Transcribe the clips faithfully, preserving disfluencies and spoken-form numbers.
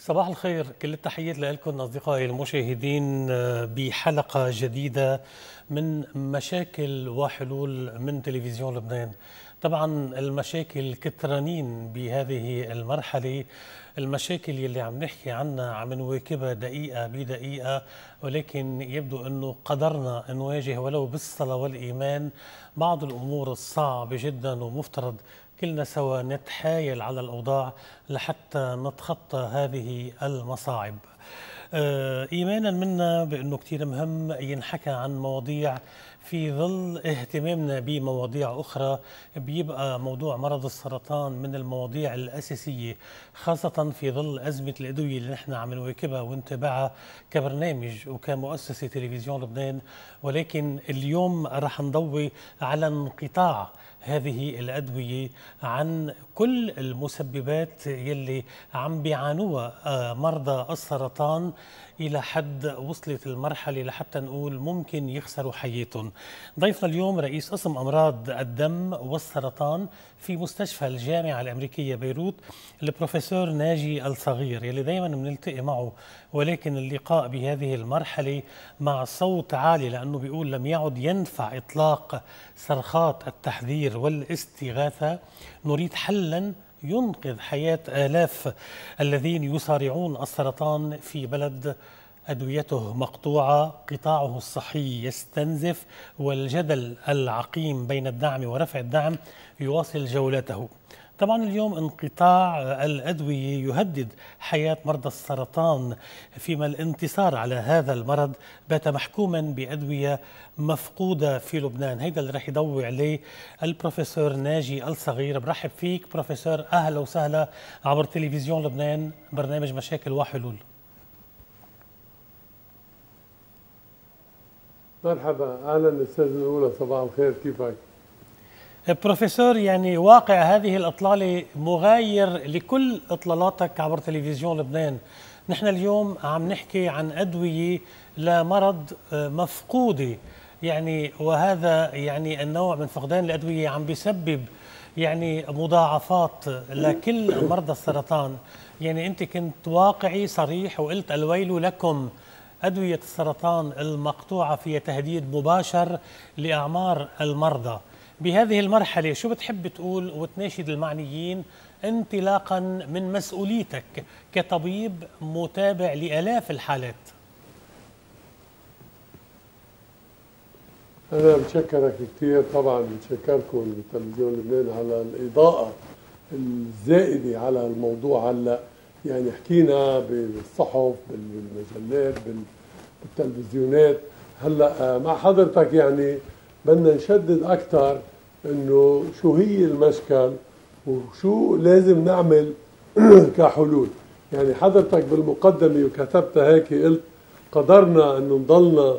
صباح الخير، كل التحيات لكم أصدقائي المشاهدين بحلقة جديدة من مشاكل وحلول من تلفزيون لبنان. طبعا المشاكل كترانين بهذه المرحلة، المشاكل يلي عم نحكي عنها عم نواكبها دقيقة بدقيقة، ولكن يبدو أنه قدرنا نواجه ولو بالصلاة والإيمان بعض الأمور الصعبة جدا، ومفترض كلنا سوا نتحايل على الأوضاع لحتى نتخطى هذه المصاعب. إيمانا منا بأنه كتير مهم ينحكى عن مواضيع في ظل اهتمامنا بمواضيع أخرى، بيبقى موضوع مرض السرطان من المواضيع الأساسية، خاصة في ظل أزمة الأدوية اللي نحن عم نواكبها ونتابعها كبرنامج وكمؤسسة تلفزيون لبنان. ولكن اليوم رح نضوي على انقطاع هذه الأدوية عن كل المسببات يلي عم بيعانوها مرضى السرطان إلى حد وصلت المرحلة لحتى نقول ممكن يخسروا حياتهم. ضيفنا اليوم رئيس قسم أمراض الدم والسرطان في مستشفى الجامعة الأمريكية بيروت، البروفيسور ناجي الصغير، يلي دايما بنلتقي معه، ولكن اللقاء بهذه المرحلة مع صوت عالي، لأنه بيقول لم يعد ينفع إطلاق صرخات التحذير والاستغاثة. نريد حلا ينقذ حياة آلاف الذين يصارعون السرطان في بلد أدويته مقطوعة، قطاعه الصحي يستنزف، والجدل العقيم بين الدعم ورفع الدعم يواصل جولته. طبعا اليوم انقطاع الأدوية يهدد حياة مرضى السرطان، فيما الانتصار على هذا المرض بات محكوما بأدوية مفقودة في لبنان. هيدا اللي رح يضوي عليه البروفيسور ناجي الصغير. برحب فيك بروفيسور، أهلا وسهلا عبر تلفزيون لبنان، برنامج مشاكل وحلول. مرحبا، اهلا استاذ الاولى، صباح الخير، كيفك؟ بروفيسور، يعني واقع هذه الإطلالة مغاير لكل إطلالاتك عبر تلفزيون لبنان. نحن اليوم عم نحكي عن أدوية لمرض مفقودة، يعني وهذا يعني النوع من فقدان الأدوية عم بيسبب يعني مضاعفات لكل مرضى السرطان. يعني أنت كنت واقعي صريح وقلت الويل لكم، أدوية السرطان المقطوعة فيها تهديد مباشر لأعمار المرضى. بهذه المرحلة شو بتحب تقول وتناشد المعنيين انطلاقا من مسؤوليتك كطبيب متابع لآلاف الحالات؟ أنا بتشكرك كثير، طبعا بتشكركم بتلفزيون لبنان على الإضاءة الزائدة على الموضوع. هلا يعني حكينا بالصحف، بالمجلات، بالتلفزيونات. هلا مع حضرتك يعني بدنا نشدد أكثر إنه شو هي المشكل وشو لازم نعمل كحلول. يعني حضرتك بالمقدمة وكتبتها هيك، قلت قدرنا إنه نضلنا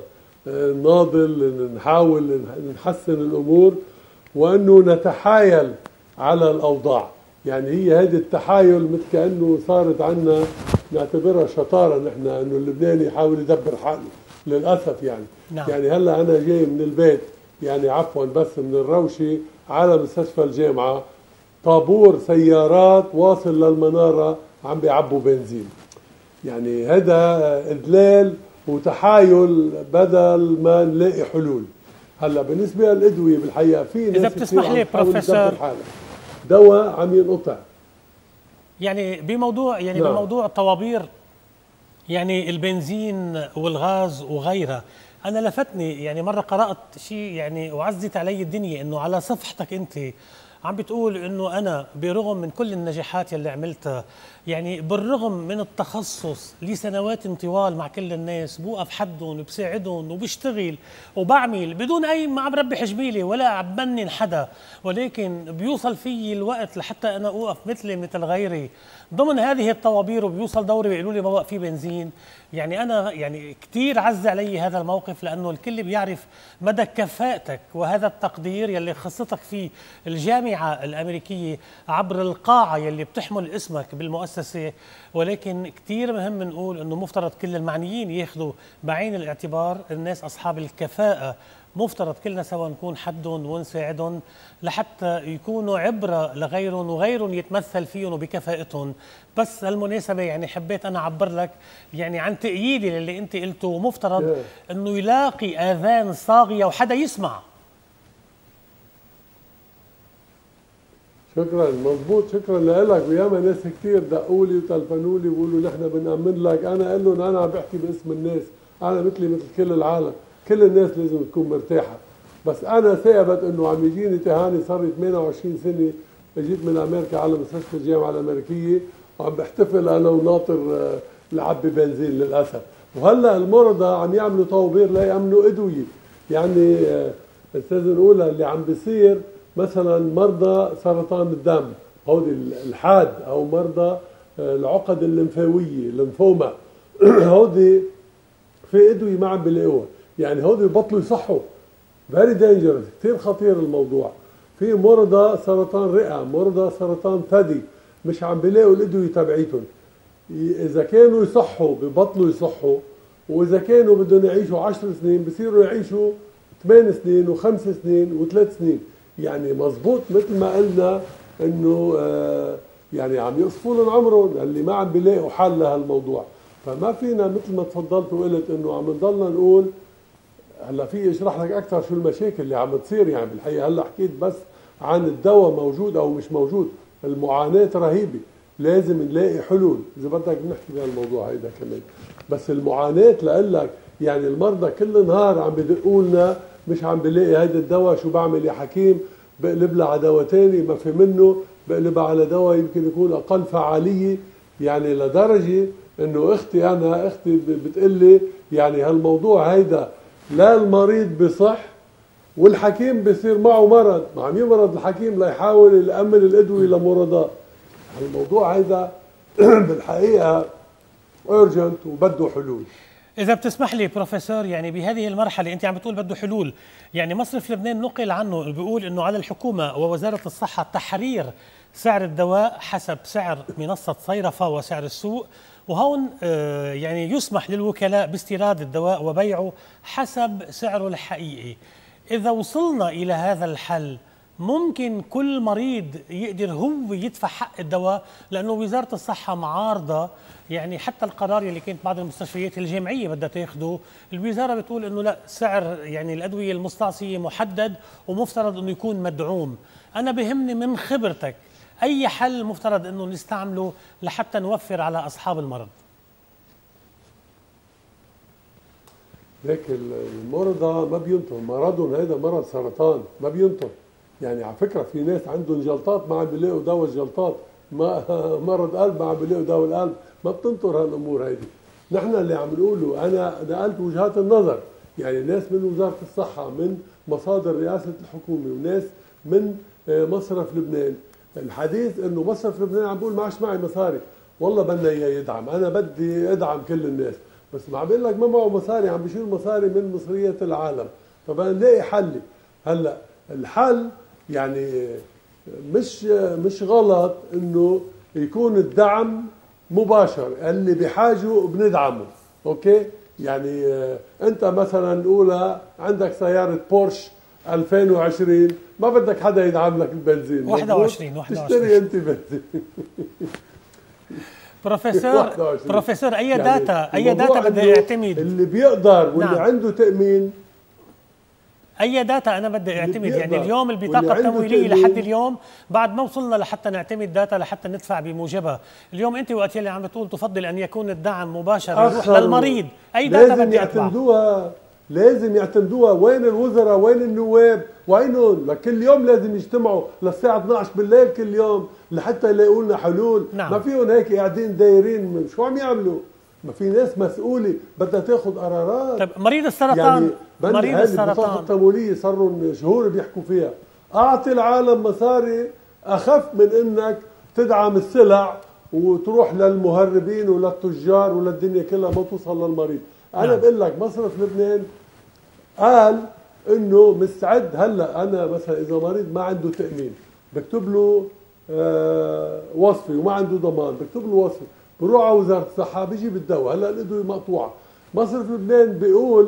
ناضل، نحاول نحسن الأمور وإنه نتحايل على الأوضاع. يعني هي هذه التحايل مثل كأنه صارت عنا نعتبرها شطارة نحن، إنه اللبناني يحاول يدبر حاله للأسف. يعني نعم. يعني هلا أنا جاي من البيت، يعني عفوا بس من الروشي على مستشفى الجامعة، طابور سيارات واصل للمنارة عم بيعبوا بنزين. يعني هذا إدلال وتحايل بدل ما نلاقي حلول. هلا بالنسبة للأدوية بالحقيقة في ناس إذا بتسمح لي بروفيسور، دواء عم ينقطع. يعني بموضوع يعني نعم. بموضوع الطوابير، يعني البنزين والغاز وغيرها، أنا لفتني يعني مرة قرأت شيء يعني وعزت علي الدنيا، إنه على صفحتك أنت عم بتقول إنه أنا برغم من كل النجاحات يلي عملتها، يعني بالرغم من التخصص لسنوات طوال مع كل الناس، بوقف حدهم وبساعدهم وبشتغل وبعمل بدون أي ما عم ربح جميلة ولا عم بنن حدا، ولكن بيوصل في الوقت لحتى أنا أوقف مثلي مثل غيري ضمن هذه الطوابير، وبيوصل دوري بيقولوا لي ما بقى في بنزين. يعني أنا يعني كتير عز علي هذا الموقف، لأنه الكل بيعرف مدى كفاءتك وهذا التقدير يلي خصتك فيه الجامعة الأمريكية عبر القاعة يلي بتحمل اسمك بالمؤسسة. ولكن كتير مهم نقول أنه مفترض كل المعنيين ياخذوا بعين الاعتبار الناس أصحاب الكفاءة مفترض كلنا سوا نكون حدهم ونساعدهم لحتى يكونوا عبرة لغيرهم وغيرهم يتمثل فيهم وبكفاءتهم. بس هالمناسبة يعني حبيت أنا أعبر لك يعني عن تأييدي للي أنت قلته، ومفترض أنه يلاقي آذان صاغية وحدا يسمع. شكرا، مضبوط، شكرا لك. وياما ناس كثير دقوا لي وتلفنوا لي وبيقولوا نحن بنأمن لك. انا قال لهم انا عم بحكي باسم الناس، انا مثلي مثل كل العالم، كل الناس لازم تكون مرتاحه. بس انا ثابت انه عم يجيني تهاني، صار لي ثمانية وعشرين سنه اجيت من امريكا على مستشفى الجامعه الامريكيه وعم بحتفل انا وناطر لعبي بنزين للاسف. وهلا المرضى عم يعملوا طوابير ليأمنوا ادويه. يعني استاذ نقولها اللي عم بيصير مثلا مرضى سرطان الدم هودي الحاد او مرضى العقد الليمفاويه الليمفوما هودي في ادويه ما عم بيلاقوها، يعني هودي بطلوا يصحوا. فيري دينجرس، كثير خطير الموضوع. في مرضى سرطان رئه، مرضى سرطان ثدي مش عم بيلاقوا الادويه تبعيتهم. اذا كانوا يصحوا ببطلوا يصحوا، واذا كانوا بدهم يعيشوا عشر سنين بصيروا يعيشوا ثمان سنين وخمس سنين وثلاث سنين. يعني مزبوط مثل ما قلنا انه آه يعني عم يقصفوا لهم عمرهم اللي ما عم بيلاقوا حل لهالموضوع. فما فينا مثل ما تفضلت وقلت انه عم نضلنا نقول هلا في اشرح لك اكثر شو المشاكل اللي عم تصير. يعني بالحقيقه هلا حكيت بس عن الدواء موجود او مش موجود، المعاناه رهيبه، لازم نلاقي حلول. اذا بدك بنحكي بهالموضوع هيدا كمان. بس المعاناه لأقول لك يعني المرضى كل نهار عم بدقوا لنا مش عم بلاقي هيدا الدواء، شو بعمل يا حكيم؟ بقلب لها على دواء ثاني ما في منه، بقلبها على دواء يمكن يكون اقل فعاليه. يعني لدرجه انه اختي انا اختي بتقول لي يعني هالموضوع هيدا لا المريض بصح والحكيم بصير معه مرض، ما عم يمرض الحكيم ليحاول يأمن الادويه لمرضاه. هالموضوع هيدا بالحقيقه urgent وبده حلول. إذا بتسمح لي بروفيسور، يعني بهذه المرحلة أنت عم بتقول بده حلول، يعني مصرف لبنان نقل عنه بيقول إنه على الحكومة ووزارة الصحة تحرير سعر الدواء حسب سعر منصة صيرفة وسعر السوق، وهون آه يعني يسمح للوكلاء باستيراد الدواء وبيعه حسب سعره الحقيقي. إذا وصلنا إلى هذا الحل ممكن كل مريض يقدر هو يدفع حق الدواء، لأنه وزارة الصحة معارضة. يعني حتى القرار اللي كانت بعض المستشفيات الجامعية بدها تاخده، الوزارة بتقول إنه لا، سعر يعني الأدوية المستعصية محدد ومفترض إنه يكون مدعوم. أنا بهمني من خبرتك أي حل مفترض إنه نستعمله لحتى نوفر على أصحاب المرض؟ ليك المرضى ما بينطوا، مرضهم هذا مرض سرطان ما بينطوا. يعني على فكره في ناس عندهم جلطات ما عم بيلاقوا دواء الجلطات، ما مرض قلب ما عم بيلاقوا دواء القلب، ما بتنطر هالامور هيدي. نحن اللي عم نقوله انا نقلت وجهات النظر، يعني ناس من وزاره الصحه، من مصادر رئاسه الحكومه، وناس من مصرف لبنان. الحديث انه مصرف لبنان عم بيقول ما عادش معي مصاري، والله بدنا اياه يدعم، انا بدي ادعم كل الناس، بس ما عم بقول لك ما معه مصاري، عم بيشيل مصاري من مصريات العالم. طب نلاقي حل. هلا الحل يعني مش مش غلط انه يكون الدعم مباشر، اللي بحاجه بندعمه، اوكي؟ يعني انت مثلا نقولها عندك سياره بورش ألفين وعشرين، ما بدك حدا يدعم لك البنزين، واحد وعشرين واحد وعشرين تشتري انت بنزين. بروفيسور بروفيسور اي يعني داتا اي داتا بدي اعتمد؟ اللي بيقدر واللي نعم. عنده تأمين، اي داتا انا بدي اعتمد؟ يعني اليوم البطاقه التمويليه لحد اليوم بعد ما وصلنا لحتى نعتمد داتا لحتى ندفع بموجبها. اليوم انت وقت اللي عم بتقول تفضل ان يكون الدعم مباشر يروح للمريض، اي داتا لازم بدي يعتمدوها، لازم يعتمدوها. وين الوزراء؟ وين النواب؟ وينهم؟ لكل يوم لازم يجتمعوا للساعه اثنعش بالليل كل يوم لحتى يلاقوا لنا حلول. نعم. ما فيهم هيك قاعدين دايرين شو عم يعملوا؟ ما في ناس مسؤوله بدها تاخذ قرارات. طيب مريض السرطان، يعني مريض السرطان البطاقه التمويليه صار لهم شهور بيحكوا فيها. اعطي العالم مصاري اخف من انك تدعم السلع وتروح للمهربين وللتجار وللدنيا كلها ما توصل للمريض. انا نعم. بقول لك مصرف لبنان قال انه مستعد. هلا انا مثلا اذا مريض ما عنده تامين بكتب له آه وصفي وما عنده ضمان، بكتب له وصفي، بروح على وزاره الصحه بيجيب الدواء. هلا الادويه مقطوعه. مصرف لبنان بيقول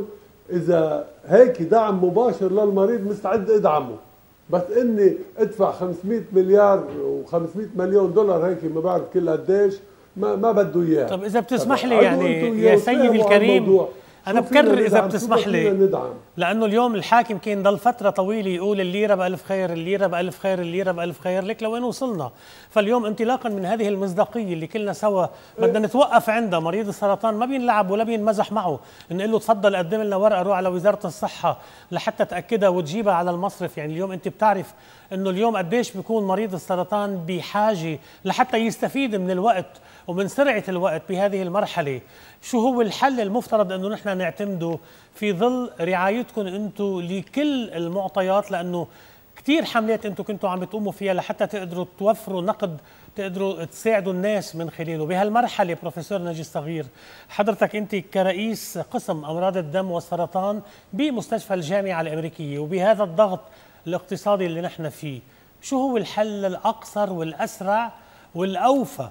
اذا هيك دعم مباشر للمريض مستعد ادعمه، بس اني ادفع خمسمئة مليار و500 مليون دولار هيك ما بعرف كل قديش ما ما بده اياه. طب اذا بتسمح لي يعني يا سيدي الكريم، انا بكرر اذا بتسمح لي، لانه اليوم الحاكم كان ضل فتره طويله يقول الليره بألف خير، الليره بألف خير، الليره بألف خير، لك لوين وصلنا؟ فاليوم انطلاقا من هذه المصداقيه اللي كلنا سوا بدنا نتوقف عندها، مريض السرطان ما بينلعب ولا بينمزح معه، نقول له تفضل قدم لنا ورقه روح على وزاره الصحه لحتى تاكدها وتجيبها على المصرف. يعني اليوم انت بتعرف انه اليوم قديش بيكون مريض السرطان بحاجه لحتى يستفيد من الوقت ومن سرعه الوقت بهذه المرحله. شو هو الحل المفترض انه نحن نعتمده في ظل رعايتكم انتم لكل المعطيات، لانه كثير حملات انتم كنتوا عم بتقوموا فيها لحتى تقدروا توفروا نقد تقدروا تساعدوا الناس من خلاله بهالمرحله. بروفيسور ناجي الصغير، حضرتك انت كرئيس قسم امراض الدم والسرطان بمستشفى الجامعه الامريكيه، وبهذا الضغط الاقتصادي اللي نحن فيه، شو هو الحل الاقصر والاسرع والاوفى؟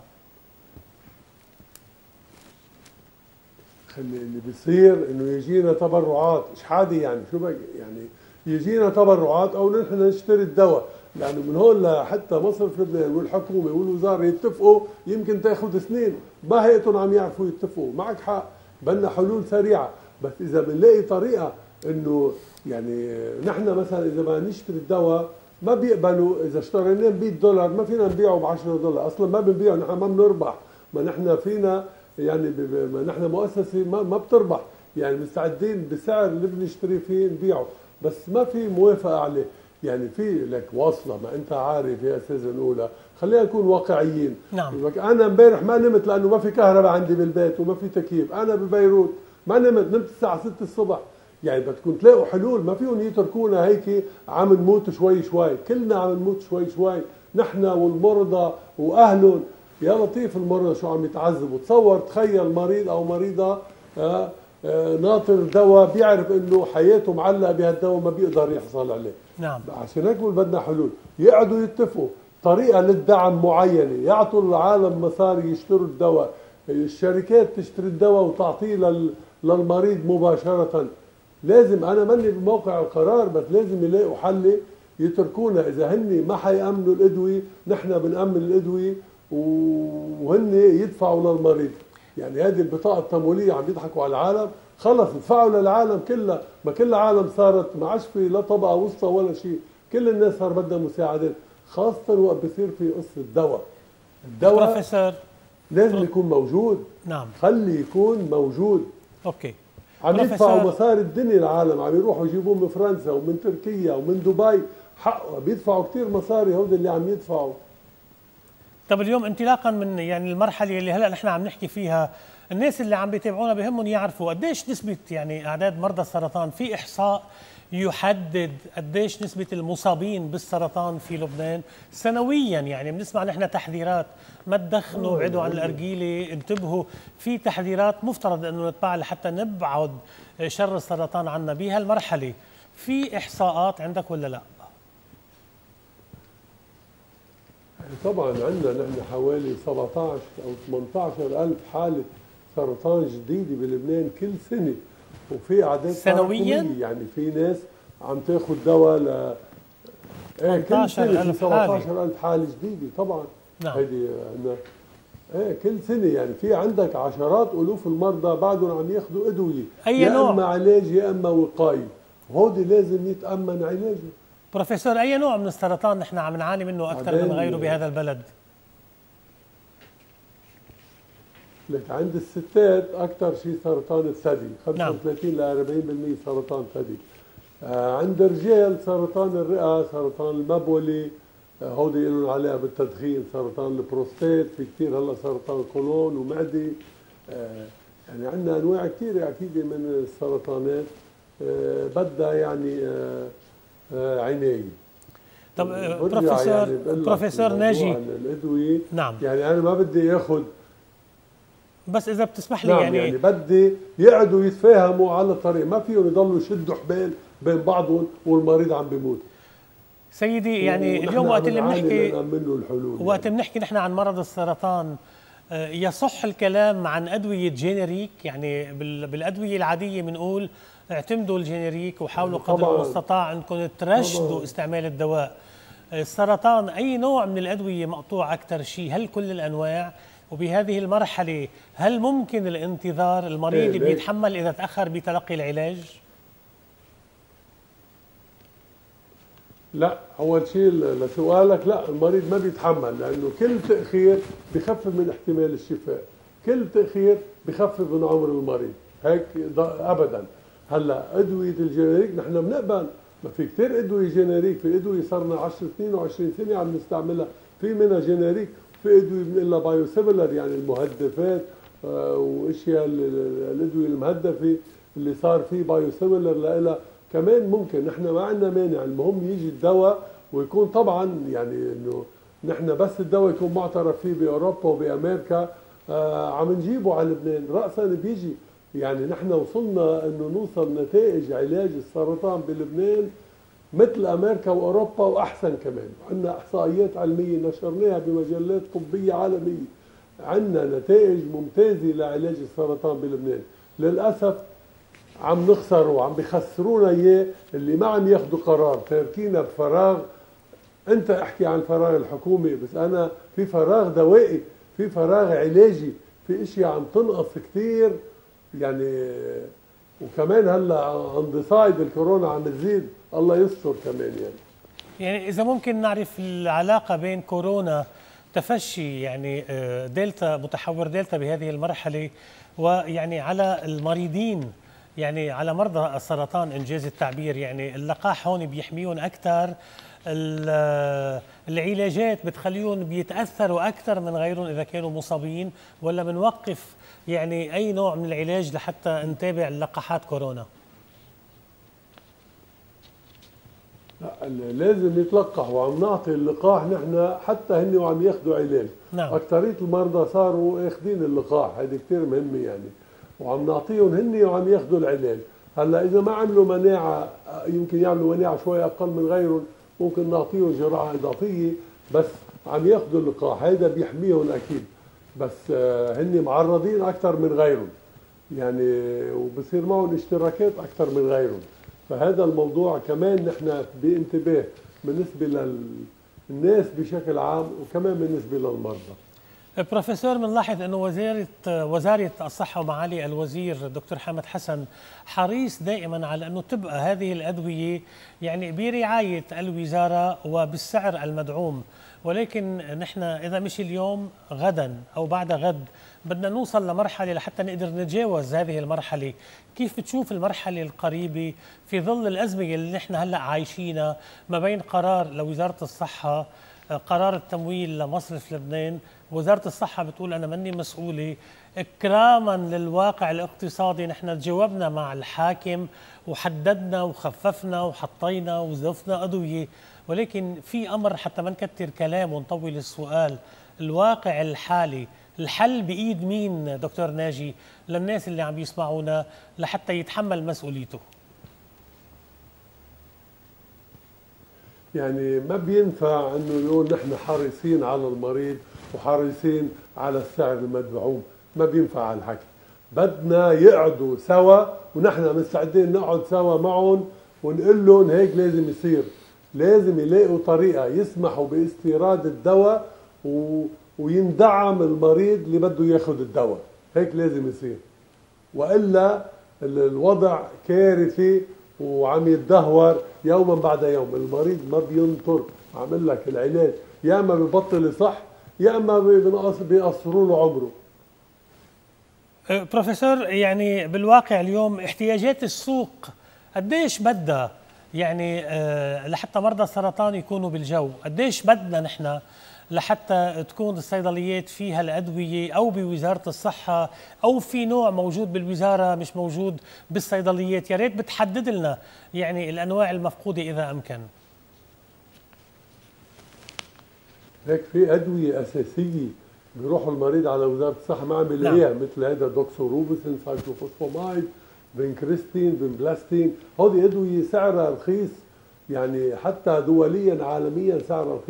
خلي اللي بيصير انه يجينا تبرعات شحاده، يعني شو بقى يعني يجينا تبرعات او نحن نشتري الدواء، لانه من هون لحتى مصرف لبنان والحكومه والوزاره يتفقوا يمكن تاخذ سنين، ما هيئتهم عم يعرفوا يتفقوا. معك حق، بدنا حلول سريعه، بس اذا بنلاقي طريقه انه يعني نحن مثلا اذا ما نشتري الدواء ما بيقبلوا، اذا اشتريناه ب مئة دولار ما فينا نبيعه ب عشرة دولار، اصلا ما بنبيعه، نحن ما بنربح، ما نحن فينا يعني ما نحن مؤسسه ما ما بتربح، يعني مستعدين بسعر اللي بنشتري فيه نبيعه، بس ما في موافقه عليه. يعني في لك واصله، ما انت عارف يا استاذ الاولى، خلينا نكون واقعيين. نعم. انا امبارح ما نمت لانه ما في كهرباء عندي بالبيت وما في تكييف، انا ببيروت ما نمت، نمت الساعه ستة الصبح. يعني بدكم تلاقوا حلول، ما فيهم يتركونا هيك عم نموت شوي شوي، كلنا عم نموت شوي شوي، نحن والمرضى واهلهم. يا لطيف المرضى شو عم يتعذبوا، تصور تخيل مريض او مريضه آه آه ناطر دواء بيعرف انه حياته معلقه بهالدواء ما بيقدر يحصل عليه. نعم. عشان هيك بدنا حلول، يقعدوا يتفقوا طريقه للدعم معينه، يعطوا العالم مصاري يشتروا الدواء، الشركات تشتري الدواء وتعطيه لل للمريض مباشره. لازم انا ماني بموقع القرار، بس لازم يلاقوا حل يتركونا، اذا هن ما حيامنوا الادويه نحن بنامن الادويه وهن يدفعوا للمريض. يعني هذه البطاقه التمويليه عم يضحكوا على العالم، خلص ادفعوا للعالم كلها، ما كل العالم صارت ما عادش في لا طبقه وسطى ولا شيء، كل الناس صار بدها مساعدات، خاصه وقت بصير في قصه الدواء. الدواء بروفيسور لازم يكون موجود. نعم. خلي يكون موجود. اوكي. عم يدفعوا مصاري الدنيا، العالم عم يروحوا يجيبوه من فرنسا ومن تركيا ومن دبي، حقه بيدفعوا كثير مصاري هود اللي عم يدفعوا. طب اليوم انطلاقا من يعني المرحله اللي هلا نحن عم نحكي فيها، الناس اللي عم بيتابعونا بهمهم يعرفوا قديش نسبه يعني اعداد مرضى السرطان، في احصاء يحدد قديش نسبه المصابين بالسرطان في لبنان سنويا؟ يعني بنسمع نحن تحذيرات، ما تدخنوا، ابعدوا عن الارجيله، انتبهوا، في تحذيرات مفترض انه نتبعها لحتى نبعد شر السرطان عنا بهالمرحله. في احصاءات عندك ولا لا؟ طبعا عندنا نحن حوالي سبعة عشر او ثمانية عشر ألف حاله سرطان جديده بلبنان كل سنه، وفي اعداد سنويا، يعني في ناس عم تاخذ دواء ل ايه كل سنه سبعة عشر ألف حاله جديده. طبعا نعم. هيدي عندنا ايه كل سنه، يعني في عندك عشرات الوف المرضى بعدهم عم ياخذوا ادويه، اي يا نوع؟ اما علاج يا اما وقايه، وهودي لازم يتامن علاجه. بروفيسور، اي نوع من السرطان نحن عم نعاني منه اكثر من غيره بهذا البلد؟ لك عند الستات اكثر شيء سرطان الثدي، خمسة وثلاثين ل أربعين بالمئة سرطان ثدي. آه عند الرجال سرطان الرئه، سرطان المبولي، آه هودي لهم علاقه بالتدخين، سرطان البروستات، في كثير هلا سرطان قولون ومعده. آه يعني عندنا انواع كثيره اكيد من السرطانات آه بدها يعني آه آه عنايه. طب بروفيسور يعني بروفيسور ناجي، الادويه نعم، يعني انا ما بدي ياخذ، بس اذا بتسمح لي، نعم يعني يعني بدي يقعدوا يتفاهموا على الطريق، ما فيهم يضلوا يشدوا حبال بين بعضهم والمريض عم بيموت. سيدي يعني اليوم وقت اللي بنحكي الحلول. وقت بنحكي نحن عن مرض السرطان، يصح الكلام عن أدوية جينيريك؟ يعني بالأدوية العادية بنقول اعتمدوا الجينيريك وحاولوا قدر المستطاع أنكم ترشدوا استعمال الدواء. السرطان أي نوع من الأدوية مقطوع أكثر شيء؟ هل كل الأنواع؟ وبهذه المرحلة هل ممكن الانتظار؟ المريض إيه بيتحمل إذا تأخر بتلقي العلاج؟ لا، أول شيء لسؤالك، لا المريض ما بيتحمل، لأنه كل تأخير بخفف من احتمال الشفاء، كل تأخير بخفف من عمر المريض، هيك أبدا. هلا أدوية الجينيريك نحن بنقبل، ما في كثير أدوية جينيريك، في أدوية صرنا عشر سنين وعشرين سنة عم نستعملها، في منها جينيريك، في أدوية بنقلها بايو سيميلر يعني المهدفات آه واشياء الأدوية المهدفة اللي صار فيه بايو سيميلر لها كمان ممكن. نحن ما عندنا مانع، المهم يجي الدواء ويكون طبعا يعني انه نحن بس الدواء يكون معترف فيه باوروبا وبامريكا آه عم نجيبه على لبنان راسا بيجي. يعني نحن وصلنا انه نوصل نتائج علاج السرطان بلبنان مثل امريكا واوروبا واحسن كمان. عندنا احصائيات علميه نشرناها بمجلات طبيه عالميه، عندنا نتائج ممتازه لعلاج السرطان بلبنان. للاسف عم نخسر وعم بخسرونا اياه اللي ما عم ياخذوا قرار، تاركينا بفراغ. انت احكي عن فراغ الحكومي، بس انا في فراغ دوائي، في فراغ علاجي، في اشياء عم تنقص كثير يعني. وكمان هلا عند صايد الكورونا عم تزيد، الله يستر كمان يعني. يعني اذا ممكن نعرف العلاقه بين كورونا، تفشي يعني دلتا، متحور دلتا بهذه المرحله، ويعني على المريضين، يعني على مرضى السرطان انجاز التعبير، يعني اللقاح هون بيحميهم اكثر، العلاجات بتخليهم بيتاثروا اكثر من غيرهم اذا كانوا مصابين، ولا بنوقف يعني اي نوع من العلاج لحتى نتابع لقاحات كورونا؟ لا لازم يتلقح، وعم نعطي اللقاح نحن حتى هن وعم ياخذوا علاج. نعم. اكثريه المرضى صاروا اخذين اللقاح، هذه كثير مهمه يعني، وعم نعطيهم هن وعم ياخذوا العلاج. هلا اذا ما عملوا مناعه، يمكن يعملوا مناعه شوي اقل من غيرهم، ممكن نعطيهم جرعه اضافيه، بس عم ياخذوا اللقاح، هذا بيحميهم اكيد. بس هن معرضين اكثر من غيرهم يعني، وبصير معهم اشتراكات اكثر من غيرهم. فهذا الموضوع كمان نحن بانتباه بالنسبه للناس بشكل عام، وكمان بالنسبه للمرضى. بروفيسور، بنلاحظ انه وزاره وزاره الصحه ومعالي الوزير دكتور حامد حسن حريص دائما على انه تبقى هذه الادويه يعني برعايه الوزاره وبالسعر المدعوم، ولكن نحن اذا مش اليوم غدا او بعد غد بدنا نوصل لمرحله لحتى نقدر نتجاوز هذه المرحله. كيف بتشوف المرحله القريبه في ظل الازمه اللي نحن هلا عايشينها، ما بين قرار لوزاره الصحه، قرار التمويل لمصرف لبنان، وزارة الصحة بتقول أنا مني مسؤولة، إكراما للواقع الاقتصادي نحن تجاوبنا مع الحاكم وحددنا وخففنا وحطينا وزفنا أدوية، ولكن في أمر حتى ما نكتر كلام ونطول السؤال، الواقع الحالي الحل بإيد مين دكتور ناجي للناس اللي عم يسمعونا لحتى يتحمل مسؤوليته؟ يعني ما بينفع انه نقول نحن حريصين على المريض وحريصين على السعر المدعوم، ما بينفع هالحكي. بدنا يقعدوا سوا، ونحن مستعدين نقعد سوا معهم ونقول لهم هيك لازم يصير، لازم يلاقوا طريقه يسمحوا باستيراد الدواء و... ويندعم المريض اللي بده ياخذ الدواء، هيك لازم يصير. والا الوضع كارثي وعم يتدهور يوما بعد يوم. المريض ما بينطر، عامل لك العلاج يا اما ببطل يصح يا اما بيقصروا له عمره. بروفيسور، يعني بالواقع اليوم احتياجات السوق قديش بدها يعني لحتى مرضى السرطان يكونوا بالجو؟ قديش بدنا نحن لحتى تكون الصيدليات فيها الأدوية أو بوزارة الصحة، أو في نوع موجود بالوزارة مش موجود بالصيدليات؟ يا ريت بتحدد لنا يعني الأنواع المفقودة إذا أمكن. هيك في أدوية أساسية بيروح المريض على وزارة الصحة ما عم بيلاقيها، نعم. مثل هذا دوكسوروبسين، سايكلوفوسفامايد، بنكريستين، بنبلاستين، هذه أدوية سعرها رخيص يعني، حتى دوليا عالميا سعرها رخيص.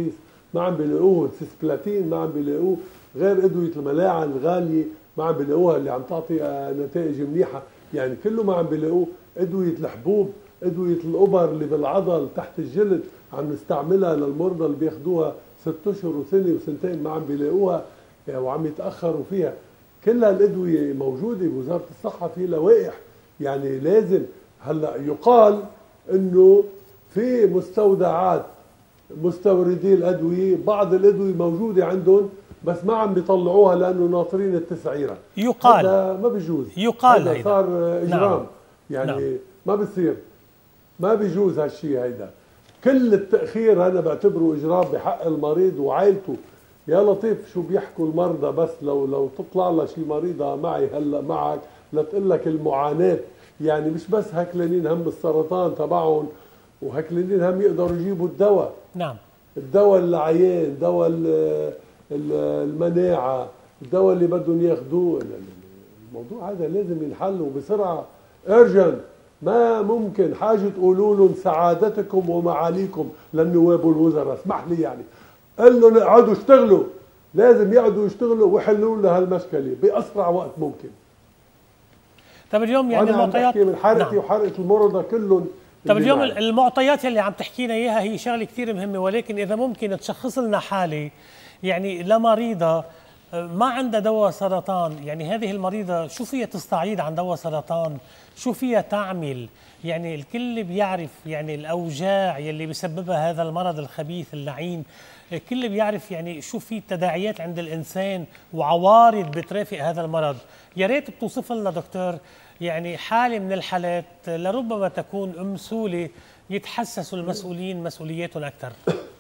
ما عم بيلاقوه، السيسبلاتين ما عم بيلاقوه، غير ادويه الملاعن الغاليه ما عم بيلاقوها اللي عم تعطي نتائج منيحه، يعني كله ما عم بيلاقوه. ادويه الحبوب، ادويه الابر اللي بالعضل تحت الجلد عم نستعملها للمرضى اللي بياخذوها ست اشهر وسنه وسنتين ما عم بيلاقوها وعم يتاخروا فيها. كل هالادويه موجوده بوزاره الصحه، في لوائح يعني لازم. هلا يقال انه في مستودعات مستوردي الادويه بعض الادويه موجوده عندهم بس ما عم بيطلعوها لانه ناطرين التسعيره. يقال هذا ما بيجوز، يقال هذا صار اجرام. نعم. يعني نعم. ما بصير، ما بيجوز هالشيء. هيدا كل التاخير انا بعتبره اجرام بحق المريض وعائلته. يا لطيف شو بيحكوا المرضى، بس لو لو تطلع لها شي مريضه معي هلا معك لتقول لك المعاناه، يعني مش بس هكلانين هم السرطان تبعهم وهكلانين هم يقدروا يجيبوا الدواء. نعم. الدواء العيان، دواء المناعه، الدواء اللي بدهم ياخذوه. الموضوع هذا لازم ينحل وبسرعه ارجنت. ما ممكن حاجه تقولوا لهم سعادتكم ومعاليكم للنواب والوزراء، اسمح لي يعني قال لهم اقعدوا اشتغلوا، لازم يقعدوا يشتغلوا ويحلوا لنا هالمشكله باسرع وقت ممكن. طب اليوم يعني المعطيات من حرقتي نعم. وحرقه المرضى كلهم. طب اليوم معي. المعطيات اللي عم تحكينا اياها هي شغله كثير مهمه، ولكن اذا ممكن تشخص لنا حاله يعني لمريضه ما عندها دواء سرطان، يعني هذه المريضه شو فيها تستعيد عن دواء سرطان؟ شو فيها تعمل؟ يعني الكل بيعرف يعني الاوجاع يلي بيسببها هذا المرض الخبيث اللعين، الكل بيعرف يعني شو في تداعيات عند الانسان وعوارض بترافق هذا المرض. يا ريت بتوصف لنا دكتور يعني حاله من الحالات لربما تكون امثوله يتحسسوا المسؤولين مسؤولياتهم اكثر.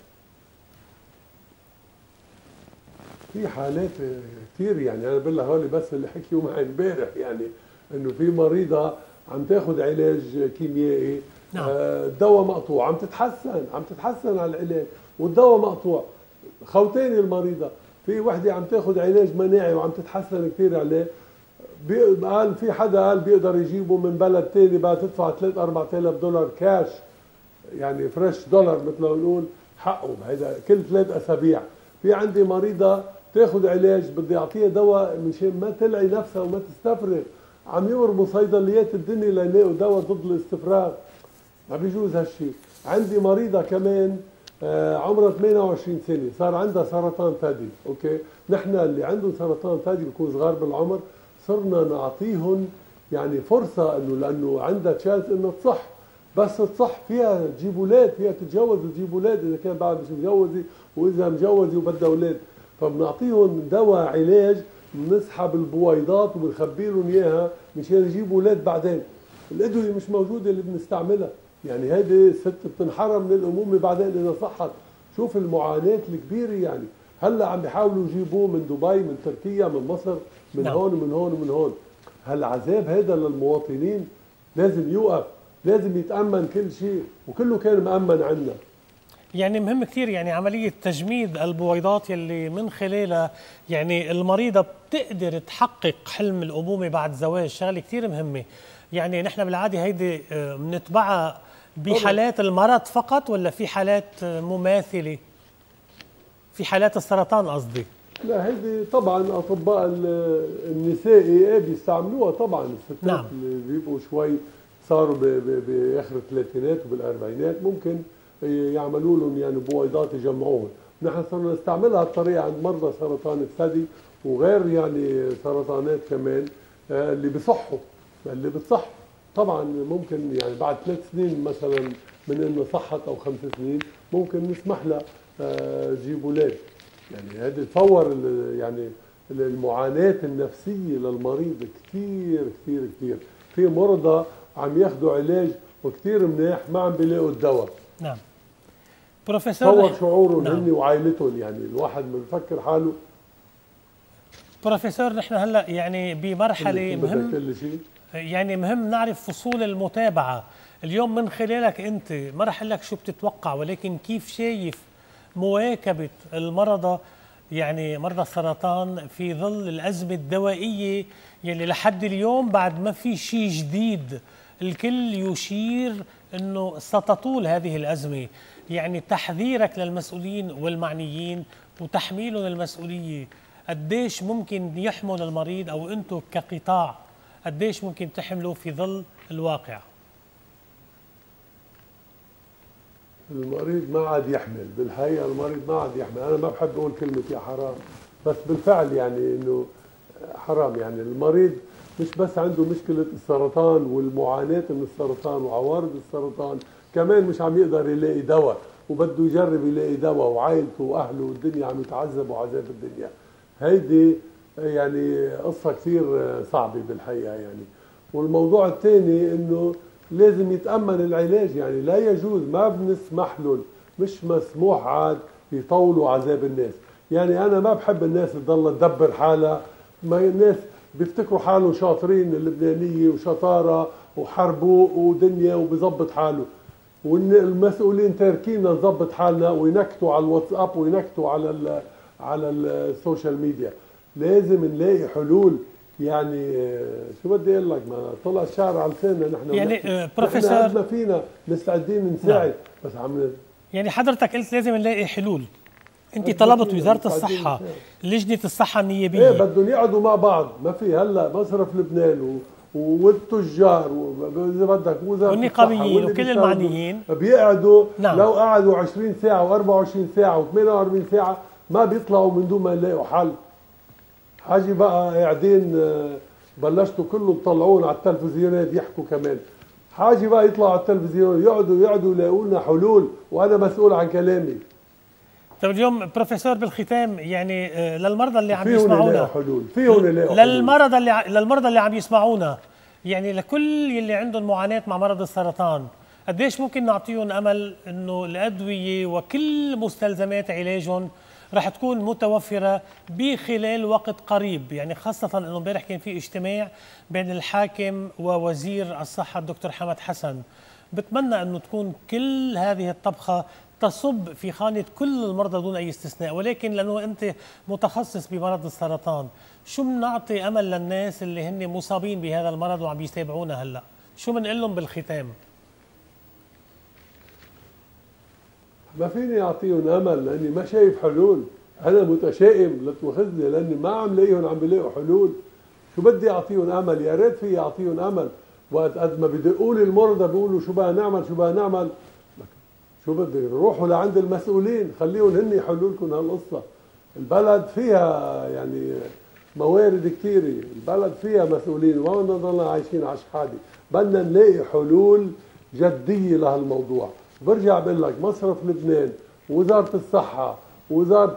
في حالات كثير، يعني انا بقول لك هول بس اللي حكيوا معي امبارح، يعني انه في مريضه عم تاخذ علاج كيميائي، نعم. آه الدواء مقطوع، عم تتحسن عم تتحسن على العلاج والدواء مقطوع. خوتين المريضه، في وحده عم تاخذ علاج مناعي وعم تتحسن كثير عليه، قال في حدا قال بيقدر يجيبه من بلد ثاني بقى تدفع ثلاثة أربعة آلاف دولار كاش، يعني فريش دولار مثل ما بنقول حقه هيدا كل ثلاث اسابيع. في عندي مريضه تاخذ علاج بدي اعطيها دواء مشان ما تلعي نفسها وما تستفرغ، عم يمرموا صيدليات الدنيا ليلاقوا دواء ضد الاستفراغ. ما بيجوز هالشيء. عندي مريضه كمان آه عمرها ثمانية وعشرين سنه صار عندها سرطان ثدي، اوكي؟ نحن اللي عندهم سرطان ثدي بيكون صغار بالعمر صرنا نعطيهم يعني فرصه انه لانه عندها تشانس انه تصح، بس تصح فيها تجيب اولاد، فيها تتجوز وتجيب اولاد اذا كان بعد مش مجوزه، واذا مجوزه وبدها اولاد، فبنعطيهم دواء علاج بنسحب البويضات وبنخبي لهم اياها مشان يجيبوا اولاد بعدين. الادويه مش موجوده اللي بنستعملها، يعني هيدي الست بتنحرم من الامومه بعدين اذا صحت. شوف المعاناه الكبيره يعني. هلا عم بيحاولوا يجيبوه من دبي، من تركيا، من مصر، من نعم. هون ومن هون ومن هون. هالعذاب هذا للمواطنين لازم يوقف، لازم يتأمن كل شيء، وكله كان مأمن عنا. يعني مهم كثير يعني عملية تجميد البويضات يلي من خلالها يعني المريضة بتقدر تحقق حلم الأمومة بعد زواج، شغلة كثير مهمة. يعني نحن بالعادة هيدي بنتبعها بحالات المرض فقط ولا في حالات مماثلة؟ في حالات السرطان قصدي. لا هيدي طبعا اطباء النسائي بيستعملوها طبعا، الستات نعم. اللي بيبقوا شوي صاروا باخر الثلاثينات وبالاربعينات ممكن يعملوا لهم يعني بويضات يجمعوهم. نحن صرنا نستعملها الطريقه عند مرضى سرطان الثدي وغير يعني سرطانات كمان اللي بصحوا، اللي بتصح طبعا ممكن يعني بعد ثلاث سنين مثلا من انه صحت او خمس سنين ممكن نسمح لها تجيب اولاد. يعني هذا تصور يعني المعاناه النفسيه للمريض كثير كثير كثير. في مرضى عم ياخذوا علاج وكثير منيح ما عم بيلاقوا الدواء. نعم. بروفيسور تصور شعورهم نعم. هن وعائلتهم، يعني الواحد بفكر حاله. بروفيسور نحن هلا يعني بمرحله مهم كل شيء. يعني مهم نعرف فصول المتابعه. اليوم من خلالك انت ما رح اقول لك شو بتتوقع، ولكن كيف شايف مواكبه المرضى يعني مرضى السرطان في ظل الازمه الدوائيه يلي لحد اليوم بعد ما في شيء جديد، الكل يشير أنه ستطول هذه الأزمة، يعني تحذيرك للمسؤولين والمعنيين وتحميلهم المسؤولية، قديش ممكن يحمل المريض أو أنتم كقطاع قديش ممكن تحملوا في ظل الواقع؟ المريض ما عاد يحمل، بالحقيقة المريض ما عاد يحمل. أنا ما بحب أقول كلمة يا حرام، بس بالفعل يعني إنه حرام. يعني المريض مش بس عنده مشكلة السرطان والمعاناة من السرطان وعوارض السرطان، كمان مش عم يقدر يلاقي دواء، وبده يجرب يلاقي دواء، وعائلته وأهله والدنيا عم يتعذبوا عذاب الدنيا. هيدي يعني قصة كثير صعبة بالحقيقة يعني. والموضوع الثاني إنه لازم يتأمن العلاج، يعني لا يجوز، ما بنسمح له، مش مسموح عاد يطولوا عذاب الناس. يعني أنا ما بحب الناس تضل تدبر حالها، ما الناس بيفتكروا حالهم شاطرين اللبنانية وشطارة وحربوا ودنيا وبظبط حاله، والمسؤولين تاركينا نظبط حالنا وينكتوا على الواتساب وينكتوا على ال على السوشيال ميديا. لازم نلاقي حلول. يعني شو بدي اقول لك، ما طلع الشعر على لساننا نحن. يعني بروفيسور نحن قد ما فينا مستعدين نساعد. نعم. بس عم يعني حضرتك قلت لازم نلاقي حلول. انت طلبت وزاره الصحه، لجنه الصحه النيابيه، ايه بدهم يقعدوا مع بعض. ما في هلا مصرف لبنان والتجار واذا بدك وزاره والنقابيين وكل المعنيين بيقعدوا. نعم. لو قعدوا عشرين ساعه وأربعة وعشرين ساعه وثمانية وأربعين ساعه ما بيطلعوا من دون ما يلاقوا حل. حاجي بقى قاعدين بلشتوا كله تطلعون على التلفزيونات يحكوا كمان. حاجي بقى يطلعوا على التلفزيون يقعدوا يقعدوا يلاقوا لنا حلول، وانا مسؤول عن كلامي. طيب اليوم بروفيسور بالختام، يعني للمرضى اللي عم فيهم يسمعونا، يلاقوا حلول، فيهم يلاقوا حلول للمرضى اللي للمرضى اللي عم يسمعونا، يعني لكل اللي عندهم معاناة مع مرض السرطان، قديش ممكن نعطيهم امل انه الادوية وكل مستلزمات علاجهم رح تكون متوفرة بخلال وقت قريب؟ يعني خاصة انه امبارح كان في اجتماع بين الحاكم ووزير الصحة الدكتور حمد حسن. بتمنى انه تكون كل هذه الطبخة تصب في خانة كل المرضى دون أي استثناء، ولكن لأنه أنت متخصص بمرض السرطان، شو بنعطي أمل للناس اللي هن مصابين بهذا المرض وعم يتابعونا هلأ؟ شو بنقول لهم بالختام؟ ما فيني أعطيهم أمل لأني ما شايف حلول. أنا متشائم لا تأخذني لأني ما عم لاقيهم عم بيلاقوا حلول. شو بدي أعطيهم أمل؟ يا ريت في أعطيهم أمل. وقت قد ما بدقوا لي المرضى بيقولوا شو بقى نعمل شو بقى نعمل، شو بدي روحوا لعند المسؤولين خليهم هن يحلوا لكم هالقصه. البلد فيها يعني موارد كثيره، البلد فيها مسؤولين، وما بدنا نضلنا عايشين على شحاده. بدنا نلاقي حلول جديه لهالموضوع. برجع بقول لك مصرف لبنان، وزاره الصحه، وزاره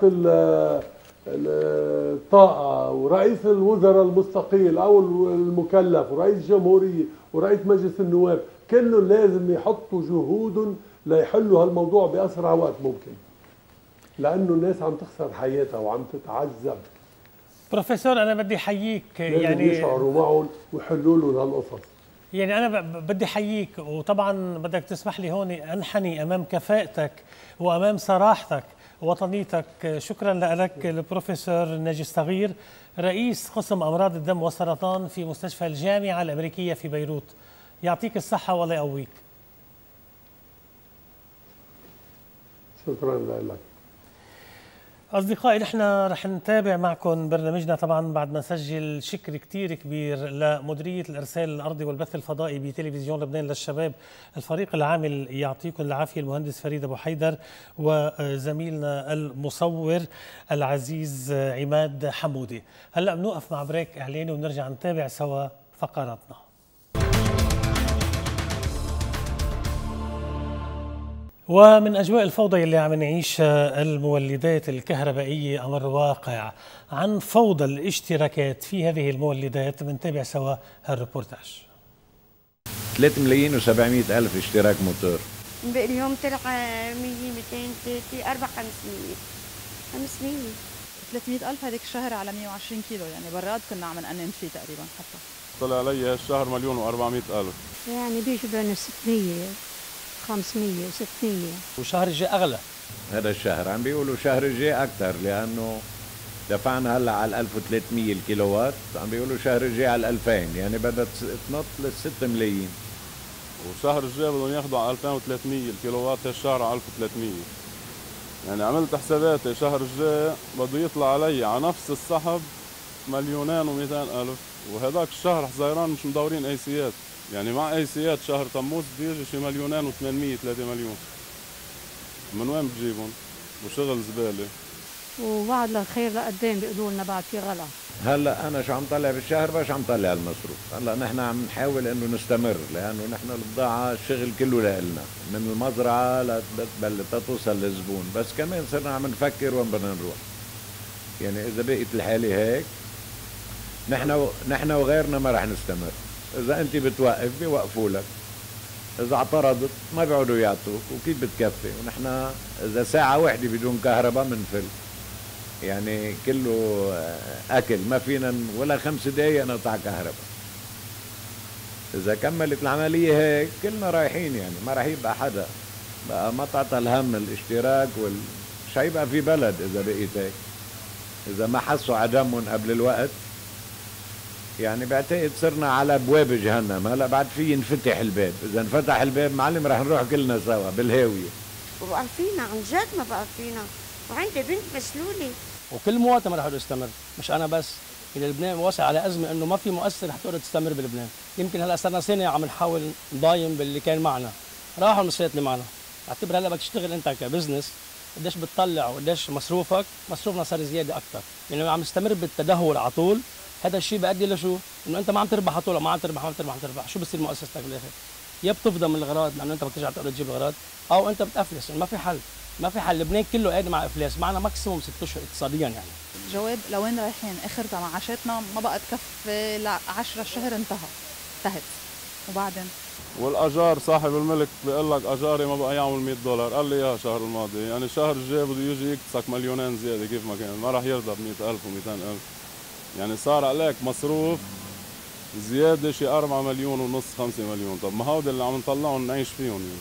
الطاقه، ورئيس الوزراء المستقيل او المكلف، ورئيس الجمهوريه، ورئيس مجلس النواب، كلهم لازم يحطوا جهودهم ليحلوا هالموضوع بأسرع وقت ممكن، لأنه الناس عم تخسر حياتها وعم تتعذب. بروفيسور أنا بدي حييك، يعني يشعروا معهم ويحلوا لهم هالقصص. يعني أنا بدي حييك، وطبعا بدك تسمح لي هون أنحني أمام كفاءتك وأمام صراحتك ووطنيتك. شكرا لك البروفيسور ناجي الصغير، رئيس قسم أمراض الدم والسرطان في مستشفى الجامعة الأمريكية في بيروت. يعطيك الصحة والله يقويك. شكرا لك. أصدقائي نحن رح نتابع معكم برنامجنا طبعا بعد ما نسجل. شكر كتير كبير لمديرية الإرسال الأرضي والبث الفضائي بتلفزيون لبنان للشباب، الفريق العامل يعطيكم العافية، المهندس فريد أبو حيدر، وزميلنا المصور العزيز عماد حمودي. هلأ بنوقف مع بريك إعلاني ونرجع نتابع سوا فقراتنا. ومن أجواء الفوضى اللي عم نعيشها المولدات الكهربائية أمر واقع عن فوضى الاشتراكات في هذه المولدات. بنتابع سوا هالريبورتاج. ثلاثة ملايين وسبعمئة ألف اشتراك موتور. اليوم طلع مية مئتين ثلاثين أربعة خمسمية خمسمية ثلاثمئة ألف هذيك الشهر على مئة وعشرين كيلو، يعني براد كنا عم نقنن فيه تقريبا. حتى طلع علي هالشهر مليون وأربعمئة ألف، يعني بيجي بين ستمية خمسمية وستمية. وشهر الجاي أغلى. هذا الشهر عم بيقولوا شهر الجاي أكثر، لأنه دفعنا هلا على ألف وثلاثمئة الكيلووات، عم بيقولوا شهر الجاي على ألفين، يعني بدها تنط للستة ملايين. والشهر الجاي بدهم ياخذوا على ألفين وثلاثمية الكيلو وات، هالشهر على ألف وثلاثمية. يعني عملت حساباتي الشهر الجاي بده يطلع علي على نفس السحب مليونين ومئتين ألف، وهذاك الشهر حزيران مش مدورين اي سيات، يعني مع اي سيات شهر تموز بده يجي شي مليونين وثمانمية ثلاثة مليون. من وين بتجيبهم؟ وشغل زباله. ووعد للخير لقدام بيقولوا لنا بعد في غلا. هلا انا شو عم طلع بالشهر باش عم طلع المصروف. هلا نحن عم نحاول انه نستمر، لانه نحن البضاعه الشغل كله لنا من المزرعه لتوصل للزبون، بس كمان صرنا عم نفكر وين بدنا نروح. يعني اذا بقيت الحاله هيك نحن نحن وغيرنا ما رح نستمر. اذا انت بتوقف بيوقفوا لك، اذا اعترضت ما بيقعدوا يعطوك، وكيف بتكفي؟ ونحن اذا ساعه واحده بدون كهرباء بنفل، يعني كله اكل، ما فينا ولا خمس دقايق نقطع كهرباء. اذا كملت العمليه هيك كلنا رايحين، يعني ما راح يبقى حدا بقى، ما تعطى الهم الاشتراك وال مش هيبقى في بلد اذا بقيت هيك. اذا ما حسوا عدمهم قبل الوقت، يعني بعتقد صرنا على ابواب جهنم. هلا بعد في ينفتح الباب، اذا انفتح الباب معلم رح نروح كلنا سوا بالهاويه. وبقى فينا عن جد ما بقى فينا، وعندي بنت مسلوله. وكل مواطن ما رح يقدر يستمر، مش انا بس. يعني لبنان واصل على ازمه انه ما في مؤسسه رح تقدر تستمر بلبنان. يمكن هلا صرنا سنه عم نحاول نضايم باللي كان معنا، راحوا المصريات اللي معنا. اعتبر هلا بدك تشتغل انت كبزنس، قديش بتطلع وقديش مصروفك، مصروفنا صار زياده اكثر. يعني عم نستمر بالتدهور على طول، هذا الشيء بيؤدي لشو؟ انه انت ما عم تربح على طول، ما عم تربح ما عم تربح ما عم تربح، شو بصير مؤسستك بالاخر؟ يا بتفضى من الاغراض لانه انت ما بترجع تقدر تجيب الاغراض، او انت بتافلس. يعني ما في حل، ما في حل. لبنان كله قاعد مع افلاس، معنا ماكسيموم ست اشهر اقتصاديا. يعني جواب لوين رايحين؟ اخر معاشاتنا ما بقى تكفي ل عشرة الشهر، انتهى انتهت. وبعدين والاجار صاحب الملك بيقول لك اجاري ما بقى يعمل مئة دولار، قال لي اياها الشهر الماضي، يعني الشهر الجاي بده يجي يكتسك مليونين زياده كيف ما كان، ما راح يرضى ب مئة ألف ومئتين ألف. يعني صار عليك مصروف زياده شي أربعة مليون ونص خمسة مليون. طب ما هودي اللي عم نطلعهم نعيش فيهم، يعني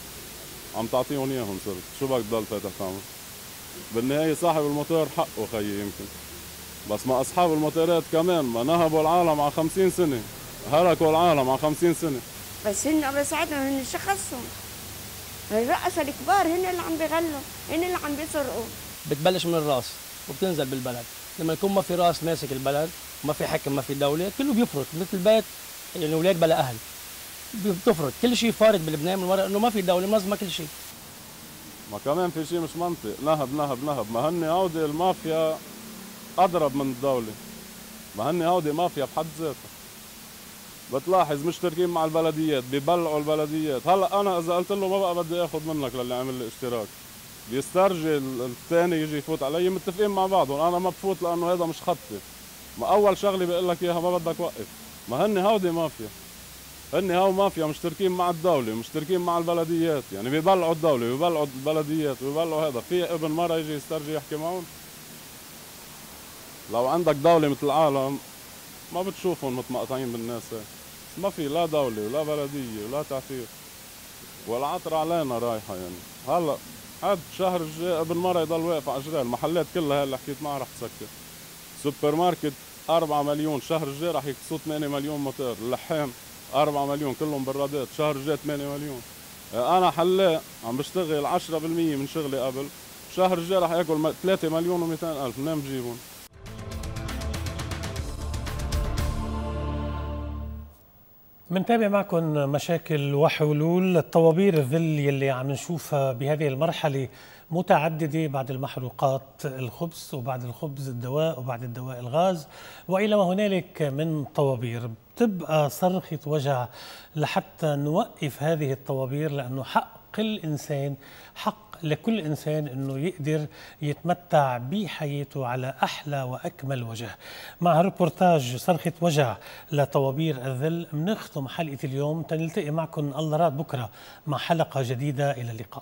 عم تعطيهم اياهم صرت، شو بدك تضل فاتح تعمل؟ بالنهايه صاحب الموتور حقه خيي يمكن، بس ما اصحاب الموتورات كمان ما نهبوا العالم على خمسين سنه، هلكوا العالم على خمسين سنه. بس هن الله يساعدهم، هن شخصهم الرؤساء الكبار هن اللي عم بيغلوا، هن اللي عم بيسرقوا. بتبلش من الراس وبتنزل بالبلد. لما يكون ما في راس ماسك البلد وما في حكم ما في دوله، كله بيفرط مثل البيت، يعني اولاد بلا اهل بتفرط. كل شيء فارط بلبنان من وراء انه ما في دوله منظمه كل شيء. ما كمان في شيء مش منطق، نهب نهب نهب. ما هن هودي المافيا اضرب من الدوله، ما هن هودي مافيا بحد ذاتها. بتلاحظ مشتركين مع البلديات، ببلعوا البلديات. هلا انا اذا قلت له ما بقى بدي اخذ منك للي عمل لي اشتراك، بيسترجي الثاني يجي يفوت علي، متفقين مع بعضهم، انا ما بفوت لانه هذا مش خطي. ما اول شغله بقول لك اياها ما بدك وقف. ما هن هودي مافيا، هن هاو مافيا مشتركين مع الدوله، مشتركين مع البلديات، يعني بيبلعوا الدوله ويبلعوا البلديات ويبلعوا هذا. في ابن مره يجي يسترجي يحكي معهم؟ لو عندك دوله مثل العالم ما بتشوفهم متمقطعين بالناس هيك. ما في لا دولة ولا بلدية ولا تعفير، والعطر علينا رايحة. يعني هلا عاد الشهر الجاي قبل مرة يضل واقف على اجريه، المحلات كلها اللي حكيت معها رح تسكر. سوبر ماركت أربعة مليون، الشهر الجاي رح يكسوا ثمانية مليون موتور، اللحام أربعة مليون كلهم برادات، الشهر الجاي ثمانية مليون. انا حلاق عم بشتغل عشرة بالمية من شغلي قبل، الشهر الجاي رح ياكل ثلاثة مليون ومئتين ألف، منين بجيبهم؟ منتابع معكم مشاكل وحلول الطوابير الظل يلي عم نشوفها بهذه المرحلة متعددة، بعد المحروقات الخبز، وبعد الخبز الدواء، وبعد الدواء الغاز، وإلى ما هنالك من طوابير. بتبقى صرخة وجع لحتى نوقف هذه الطوابير، لأنه حق كل إنسان، حق لكل إنسان أنه يقدر يتمتع بحياته على أحلى وأكمل وجه. مع ريبورتاج صرخة وجع لطوابير الظل بنختم حلقة اليوم، تنلتقي معكم الله راد بكرة مع حلقة جديدة. إلى اللقاء.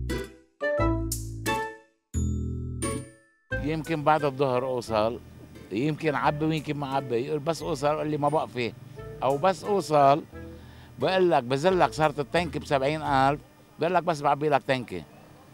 يمكن بعد الظهر اوصل يمكن عبي ويمكن ما عبي، يقول بس اوصل، يقول لي ما بقى فيه، او بس اوصل بقول لك بزل لك صارت التنكي ب سبعين ألف، بقول لك بس بعبي لك تنكي.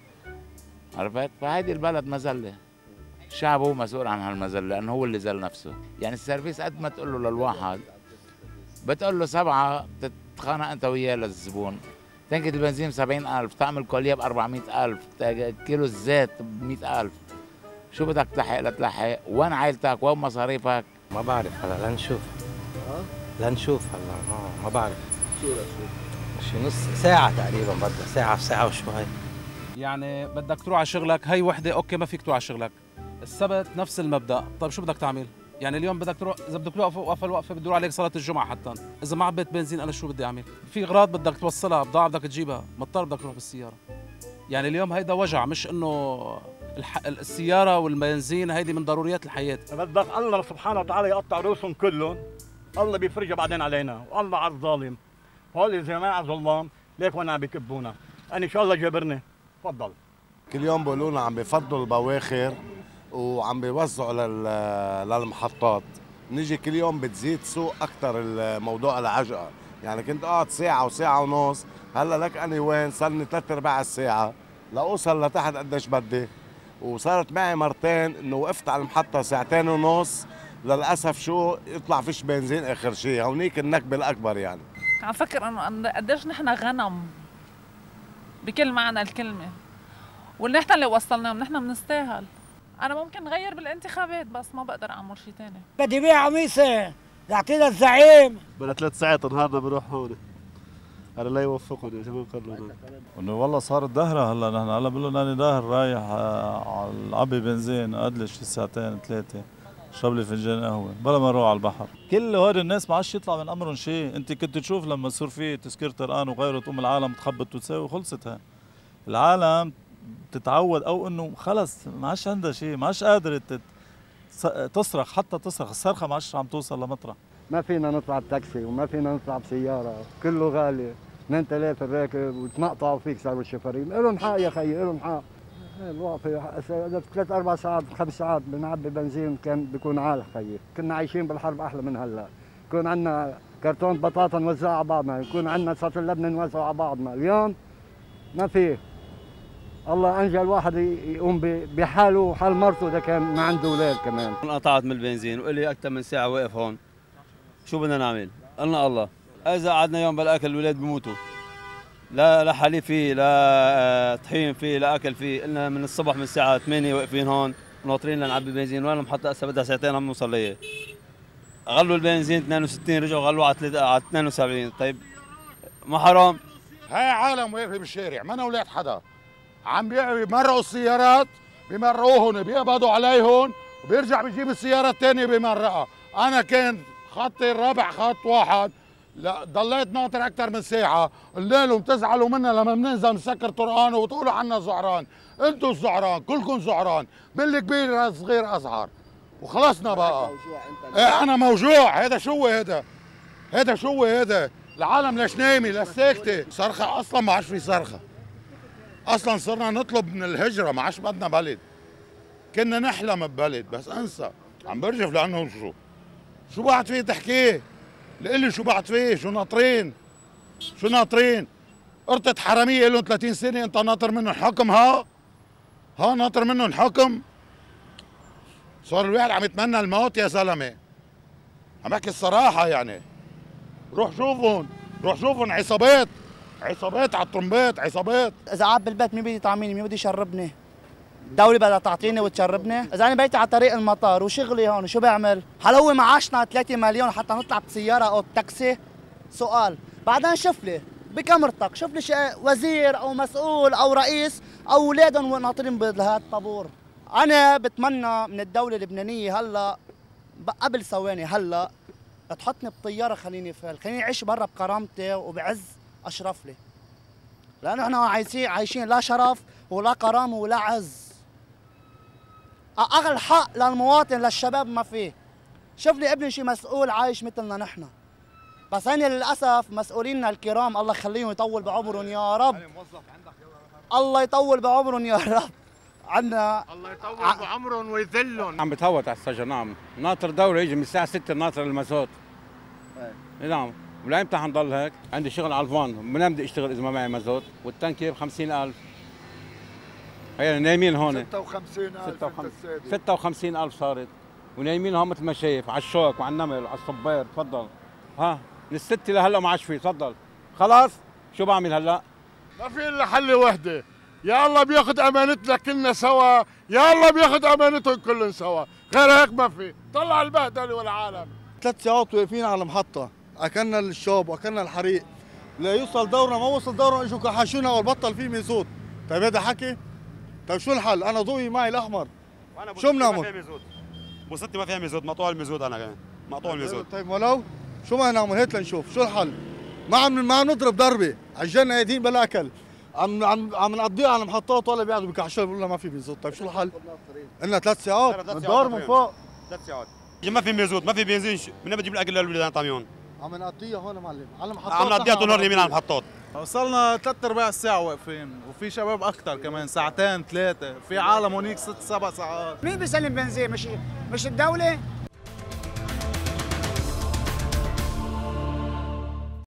عرفت؟ فهيدي البلد مزله. الشعب هو مسؤول عن هالمزله لانه هو اللي زل نفسه، يعني السيرفيس قد ما تقول له للواحد بتقول له سبعه تتخانق انت وياه للزبون. تنكة البنزين ب سبعين ألف، تعمل كوليه ب أربعمية ألف، كيلو الزيت ب مية ألف. شو بدك تلحق لتلحق؟ وين عائلتك؟ وين مصاريفك؟ ما بعرف هلا لنشوف. ها؟ لنشوف هلا ما, ما بعرف. شو لنشوف؟ شي نص ساعة تقريبا بدها، ساعة ساعة وشوي. يعني بدك تروح على شغلك، هي وحدة اوكي ما فيك تروح على شغلك. السبت نفس المبدأ، طيب شو بدك تعمل؟ يعني اليوم بدك تروح، إذا بدك توقف وقفة الوقفة بده عليك صلاة الجمعة حتى، إذا ما عبيت بنزين أنا شو بدي أعمل؟ في أغراض بدك توصلها، بضاعة بدك تجيبها، مضطر بدك تروح بالسيارة. يعني اليوم هيدا وجع، مش إنه الح... السيارة والبنزين هيدي من ضروريات الحياة. بدك الله سبحانه وتعالى يقطع رؤوسهم كلهم، الله بيفرجها بعدين علينا، والله على الظالم. هول الجماعة ظلام، ليك وين عم بيكبونا؟ أنا إن شاء الله جابرني، تفضل. كل يوم بيقولوا لنا عم بفضوا البواخر وعم بيوزعوا للمحطات، نيجي كل يوم بتزيد سوق اكثر الموضوع العجقه، يعني كنت قاعد ساعه وساعه ونص، هلا لك اني وين صار لي ثلاث ارباع الساعه لاوصل لتحت قديش بدي، وصارت معي مرتين انه وقفت على المحطه ساعتين ونص، للاسف شو يطلع فيش بنزين اخر شيء، هونيك النكبه الاكبر. يعني عم فكر انه قديش نحن غنم بكل معنى الكلمه، واللي نحن اللي وصلناهم نحن بنستاهل. أنا ممكن غير بالانتخابات بس ما بقدر أعمل شيء ثاني. بدي بيع قميصة يعطينا الزعيم. بلا ثلاث ساعات النهارده بروح هون. هلا لا يوفقني شو بقولوا انه والله صارت دهره هلا نحن هلا بقول لهم انا داهر رايح على العبي بنزين اقعد شي ساعتين ثلاثه اشرب لي فنجان قهوه بلا ما اروح على البحر. كل هول الناس ما عادش يطلع من امرهم شيء، انت كنت تشوف لما يصير في تسكير طرقان وغيره تقوم العالم تخبط وتساوي وخلصتها. العالم تتعود او انه خلص ما عادش عندها شيء، ما عادش قادره تصرخ، حتى تصرخ الصرخه ما عادش عم توصل لمطرح. ما فينا نطلع بتاكسي وما فينا نطلع بسياره، كله غالي، اثنين ثلاثة الراكب وتنقطعوا فيك صاروا الشفرين، لهم حق يا خيي لهم حق. الوقفه ثلاث اربع ساعات خمس ساعات بنعبي بنزين كان بيكون عال خيي، كنا عايشين بالحرب احلى من هلا، يكون عندنا كرتون بطاطا نوزعها على بعضنا، يكون عندنا سطر لبنه نوزعه على بعضنا، اليوم ما في. الله انجى الواحد يقوم بحاله وحال مرته اذا كان ما عنده اولاد كمان. انقطعت من البنزين وإلي اكثر من ساعه واقف هون، شو بدنا نعمل؟ قلنا الله، اذا قعدنا يوم بلا اكل الاولاد بيموتوا. لا لا حليب فيه، لا طحين فيه، لا اكل فيه، قلنا من الصبح من الساعه ثمانية واقفين هون ناطرين لنعبي بنزين، وين المحطه هسه بدها ساعتين عم نوصل ليها. غلوا البنزين اثنين وستين رجعوا غلوا على على اثنين وسبعين، طيب ما حرام؟ هاي عالم واقفه بالشارع، ما اولاد حدا. عم بيمرقوا السيارات، بيمرقوهم بيقبضوا عليهم وبيرجع بيجيب السياره الثانيه بيمرقها. انا كان خطي الرابع خط واحد، لا ضليت ناطر اكثر من ساعه، قلنا لهم تزعلوا منا لما بننزل نسكر طرقان وتقولوا عنا زعران، انتم الزعران، كلكم زعران، بالكبير صغير اصغر، وخلصنا بقى. ايه انا موجوع، هذا شو هذا؟ هذا شو هذا؟ العالم ليش نايمه؟ ليش ساكته؟ صرخه اصلا ما عادش في صرخه. اصلا صرنا نطلب من الهجره، ما عادش بدنا بلد. كنا نحلم ببلد بس انسى، عم برجف لانه شو؟ شو بعد فيه تحكيه؟ لقلي شو بعد فيه؟ شو ناطرين؟ شو ناطرين؟ قرطة حرامية لهم ثلاثين سنة انت ناطر منهم حكم ها؟ ها ناطر منهم حكم؟ صار الواحد عم يتمنى الموت يا زلمة. عم بحكي الصراحة يعني. روح شوفهم، روح شوفهم عصابات، عصابات على الطرمبات، عصابات. إذا قاعد بالبيت مين بده يطعميني؟ مين بده يشربني؟ الدولة بدها تعطيني وتشربني؟ إذا أنا بيتي على طريق المطار وشغلي هون شو بعمل؟ هل هو معاشنا ثلاثة مليون حتى نطلع بسيارة أو بتاكسي؟ سؤال، بعدين شوف لي بكاميرتك، شوف لي شيء وزير أو مسؤول أو رئيس أو أولادهم ناطرين بهذا الطابور. أنا بتمنى من الدولة اللبنانية هلا قبل ثواني هلا تحطني بطيارة خليني فال، خليني أعيش برا بكرامتي وبعز أشرف لي. لأنه إحنا عايشين عايشين لا شرف ولا كرامة ولا عز. أقل حق للمواطن للشباب ما فيه. شوف لي ابني شي مسؤول عايش مثلنا نحن. بس هن للأسف مسؤولينا الكرام الله يخليهم يطول بعمرهم يا رب. الله يطول بعمرهم يا رب. عندنا الله يطول بعمرهم ويذلهم. عم بتهوت على السجن. نعم ناطر دوري يجي من الساعه ستة ناطر المازوت. نعم ولا امتى حنضل هيك؟ عندي شغل على الفان، منين بدي اشتغل اذا ما معي مازوت؟ والتنكيه ب خمسين ألف. هي نايمين هون ستة وخمسين ألف ستة وخمسين ألف صارت، ونايمين هون مثل ما شايف على الشوك وعلى النمل وعلى الصبير. تفضل ها من الستة لهلا ما عادش في. تفضل خلاص شو بعمل هلا؟ ما في الا حل وحده، يا الله بياخذ امانتنا كلنا سوا، يا الله بياخذ امانتهم كلهم سوا، غير هيك ما في. طلع البهدله والعالم. ثلاث ساعات واقفين على المحطه، اكلنا الشوب واكلنا الحريق، لا يوصل دورنا ما وصل دورنا اجوا كحشونا والبطل فيه ميزوت. طيب هذا حكي؟ طيب شو الحل؟ انا ضوئي معي الاحمر شو بنعمل؟ بوستي ما فيها ميزوت، مقطوع الميزوت انا كمان مقطوع الميزوت. طيب ولو شو ما نعمل هيك لنشوف شو الحل؟ ما عم ما عم نضرب ضربه على الجنة قاعدين بلا اكل، عم عم عم نقضيها على المحطات ولا بيقعدوا بكحشوا بيقولوا لنا ما في ميزوت. طيب شو الحل؟ قلنا ثلاث ساعات الدار من فوق ثلاث ساعات ما في ميزوت ما في بنزين، من بجيب الاكل للولاد طاميون. عم نقضيها هون معلم على المحطات، عم نقضيها طول النهار يمين على المحطات. وصلنا ثلاث ارباع الساعة واقفين، وفي شباب أكثر كمان ساعتين ثلاثة، في عالم هونيك ست سبع ساعات. مين بيسلم بنزين؟ مش مش الدولة؟